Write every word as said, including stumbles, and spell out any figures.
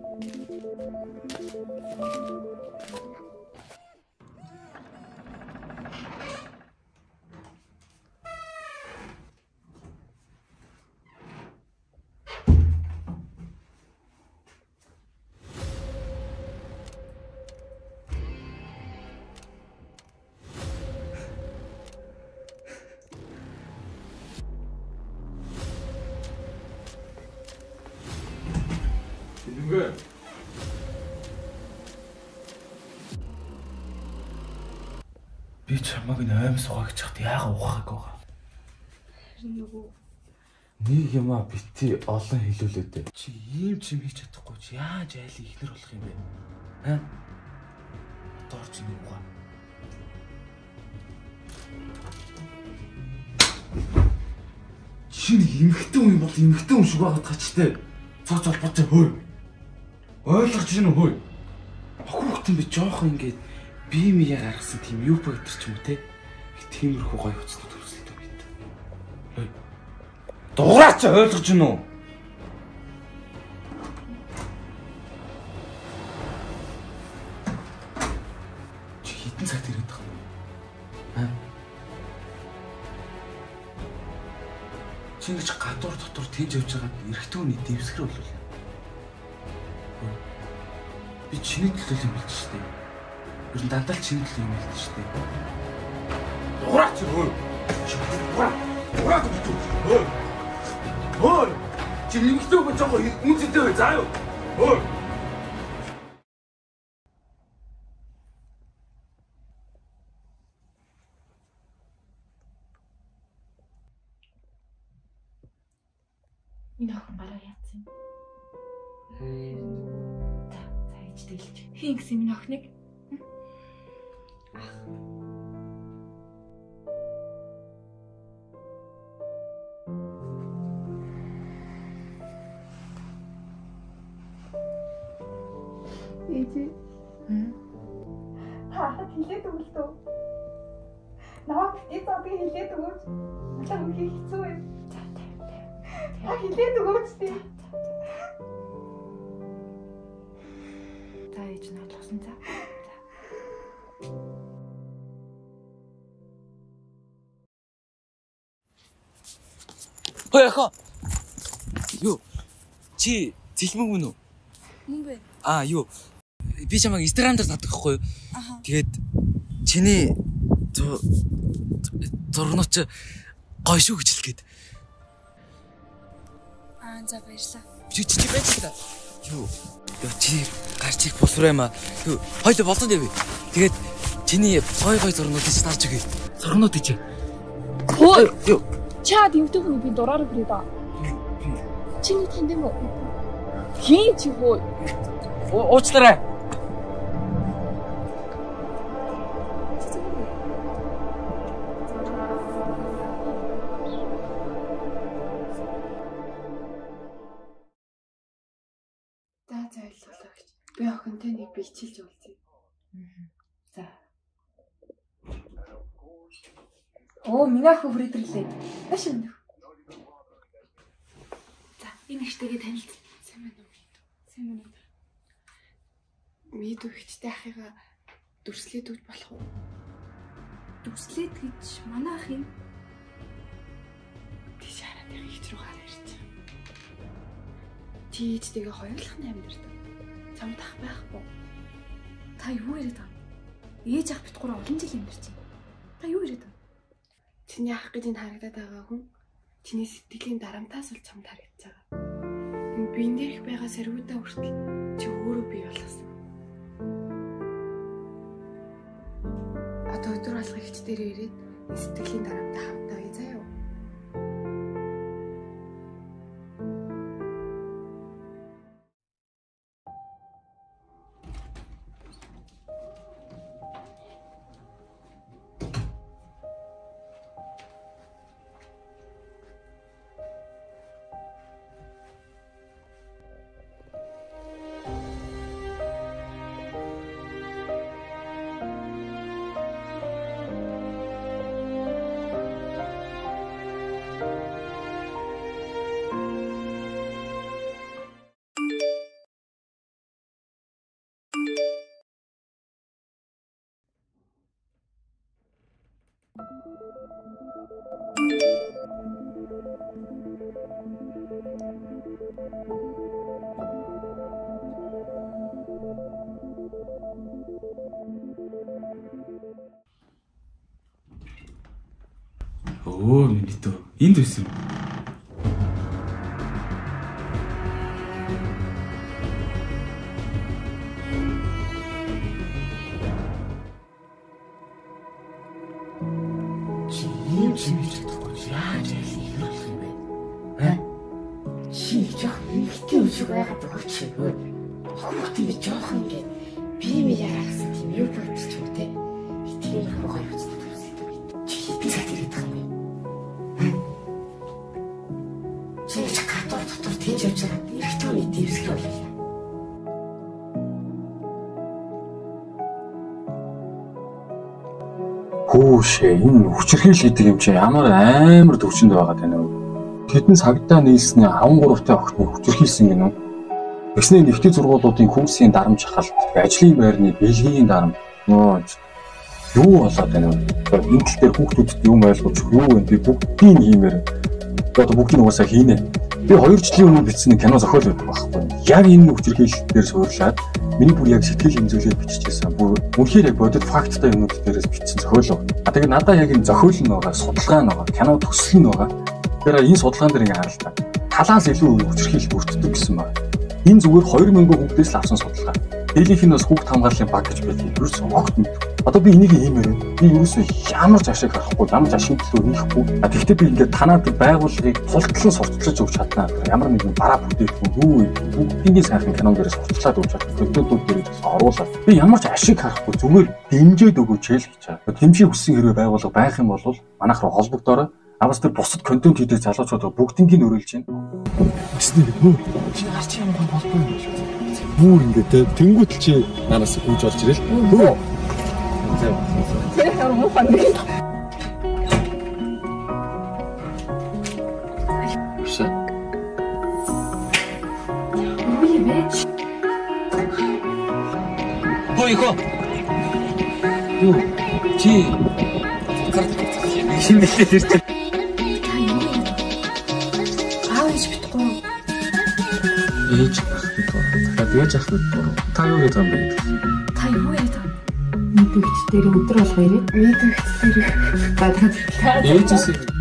왜? Би чамайг наймаа суугаа гэж чад яага ухах байгаа. Харин нөгөө нэг юмаа бити олон хэлүүлээд чи ийм ч юм хийж чадахгүй чи яаж айлын ихнэр болох юм бэ? Аа? Дорч юм уу? Чи эмхтэн юм бол эмхтэн юм шиг байгаад тачтай. Цоц холбоотой хөөе. Ойлгож байна уу хөөе? Охин би жоохон ингээд бие мие гаргасан тийм юу байтар ч юм уу те. Тиймэрхүү гоё хөцнөд төсөлтэй байт. Хөөе. Дуураач ойлгож байна уу? Чи хитэн цагт ирээд байгаа юм. Аа? Чи ингэж гадуур дотор тэнж явж байгаад эрэгтэй хүний дэвсгэр болов. Би чиний төлөө юм хэлж штэ. Ер нь дандаа чиний төлөө юм хэлж штэ. Дуураач хөөе. Дуураа. Дуураа гэж хөөе. Хөөе. Чи нэмэгтэй өгч байгаа үнцэтэй бай заа юу. Хөөе. Энэ охин гараа яатсан. За, за ээж дэлж. Хин гэсэн минь охиныг. Ээжи. Хм. Хахад хилээд өгөл төө. Наваа битгий цаа би хилээд өгөөч. Надад үгүй хэцүү юм. За, тавь, тавь. Та хилээд өгөөч тий. За ээж нь ойлгосон за. Хөөе яха. Юу? Чи зэлмэг мөн үү? Мөн бэ? Аа юу? Би чамайг Инстаграм дээр татдаг хгүй юу? Аха. Тэгээд чиний зурнууд ч гоё шүү гэж хэлгээд. Аа за баярлаа. Чи чи байж та. Юу? Яа чи гарч их босройма. Юу? Хоёул болцсон дээ би. Тэгээд чиний гоё гоё зурнуудыг ч тарж өгье. Зурнуудыг чи. Хөөе. Юу? Чаад юмтай хүн би дураар хүрээд аа. Чиний танд юм уу? Хин чи хөөе. Уучлаарай. За за ойлголоо гэж. Би охинтой нэг бэлчилж уулзъя. За. Оо, миний охин хүрээдэрлээ. Маш өнөх. За, энэ ихтэйгээ танилт. Сайн байна уу? Сайн байна уу? Мид өгчтэй ахыгаа дүрслээд өгч болох уу? Дүрслээд гэж манай ах юм. Тийш хараад яг ихч рүү гараа ирж. Чи ээжтэйгээ хоёулахны амьдэрдэг. Чамд ах байхгүй. Та юу яриад байгаа юм? Ээж ах бит гурав олон жил амьдарч байна. Та юу яриад байгаа юм? Чиний ах гэж энэ харагдаад байгаа хүн чиний сэтгэлийн дарамтаас л чамд харагдаж байгаа. Энэ биен дээрх байгаа сэргүүдээ хүртэл чи өөрөө бий болгосон. Одоо өдөр алга ихч дээр ирээд сэтгэлийн дарамтаа хамтаа бай заа юу? Оо миний дөө энд байсан. Ийм чимэж тохож яаж ялах юм бэ? Аа? Чи жоо ихтэй үсэг байгаад байгаа ч юм. Хөөт ингэ жоох ингэ би ми яарахсан тийм юу бодчих юм те. Итгэл хавгаа юуцдаг. Чи би цаад ирээд байгаа юм. Чи чакатор дотор тийж явж байгаа. Ихтэй үний дэвсгэр боллоо. Хүүшээ энэ хүчирхийл гэдэг юм чи ямар амар төвчөнд байгаа тань вэ? Тэдэн цагдаа нийлсний аван гуравтай охиныг хүчирхийлсэн гинэ. Тэгснээр нэгтгэж сургуулиудын курсын дарамт шахалт, ажлын байрны бэлгийн дарамт нөө юу болоод байна вэ? Энэ тал дээр хүүхдүүдэд юм ойлгуулж юу вэ? Би бүгдийг хиймээр. Одоо бүгдийг угаасаа хийнэ. Би хоёр жилийн өмнө бичсэн нэг кино зохиол байдаг байхгүй. Яг энэ хүчирхийлэл дээр суурлаад миний бүр яг сэтгэл хэмжүүлээд биччихсэн. Бүр үнэхээр яг бодит факттай юмнууд дээрээс бичсэн зохиол. А тэгээд надад яг энэ зохиол нь байгаа, судалгаа нь байгаа, кино төсөл нь байгаа. Тэгэхээр энэ судалгаан дээр ингээ харалтаа. Талаас илүү хүчирхийлэл бүрддэг гэсэн байна. Энэ зүгээр хоёр мянган хүүхдээс л авсан судалгаа. Дийлийнх нь бас хүүхд хамгааллын баг гэж байдаг. Ерөөсөө огт мэд. Одоо би энийг хиймээр байна. Би ерөөсөө ямар ч ашиг харахгүй, ямар ч ашиг төлөө хийхгүй. А тэгвэл би ингээд танаад байгууллагыг тултлан сурталчилж өгч чаднаа. Ямар нэгэн бараа бүтээхгүй юу бүгдийн сайхан кинон дээрээ сурталчлаад өгч чадна. Продуктууд дээрээ оруулаад. Би ямар ч ашиг харахгүй зүгээр дэмжиж өгөөч л гэж байгаа. Дэмжих хүссэн хэрэг байгууллага байх юм бол манайх руу холбогдоорой. Аваас тэр бусад контент хийдэг залуучууд бүгднийг өрөөлж байна. Өснө хөө. Чи гарч юм гоо болбоо юм шүү. Бүр ингээд тэнгуут л чи нараас гүйж олж ирэл. Хөө. Тэр муу хандаг. Үсэ. Үгүй ээ. Хөөе хөө. Юу? Чи шинэлээд ирсэн. Ээж ах гэдэг. Дахиад ээж ах гэдэг. Та юу гэдэг юм бэ? Та юу яриад байгаа? Мэдвэгч дээр өдөр болго ирээ. Мэдвэгч дээр. Ээжээс